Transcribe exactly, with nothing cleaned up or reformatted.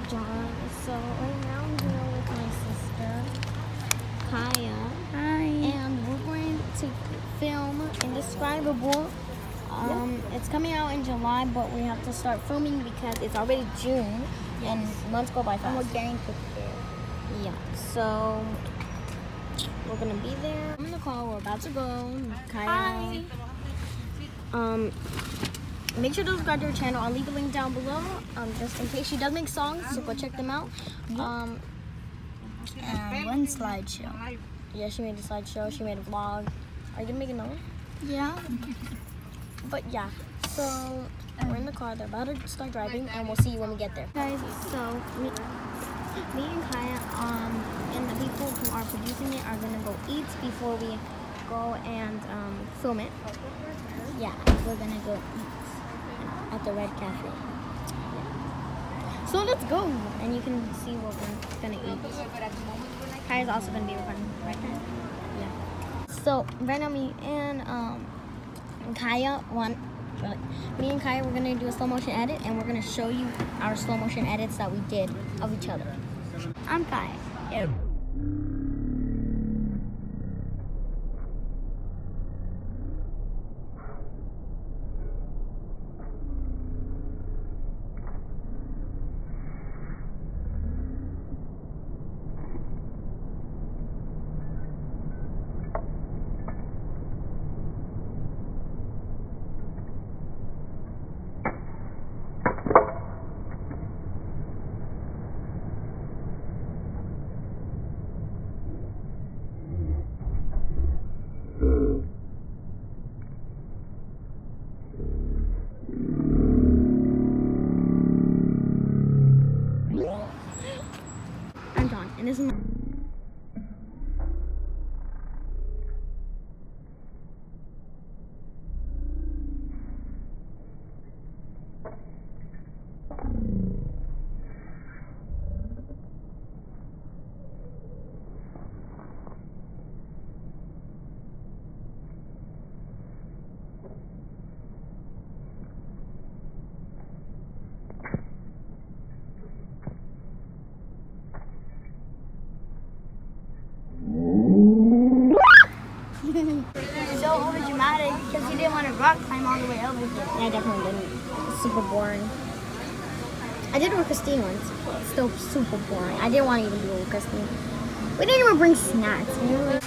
John. So right now I'm here with my sister, Kaya. Hi. And we're going to film Indescribable. Um, yeah. It's coming out in July, but we have to start filming because it's already June, yes. And months go by fast. And we're getting prepared. Yeah, so we're gonna be there. I'm in the car. We're about to go. Kaya. Hi. Um, make sure to subscribe to her channel. I'll leave a link down below. Um, just in case she does make songs, so go check them out. Um, and one slideshow. Yeah, she made a slideshow. She made a vlog. Are you gonna make another? Yeah. But yeah, so we're in the car. They're about to start driving, and we'll see you when we get there. Guys, so me, me and Kaya, um, and the people who are producing it are gonna go eat before we go and um, film it. Yeah, we're gonna go eat at the Red Cafe. Yeah. So let's go, and you can see what we're gonna eat. Kaya's also gonna be recording, right, Kaya? Yeah. So right now, me and um. Kaya, one, me and Kaya, we're gonna do a slow motion edit, and we're gonna show you our slow motion edits that we did of each other. I'm Kaya. Yeah. I'm John, and this is my So over dramatic because he didn't want to rock climb all the way over here. Yeah, I definitely didn't. It's super boring. I did it with Christine once. It's still super boring. I didn't want to even do it with Christine. We didn't even bring snacks. We were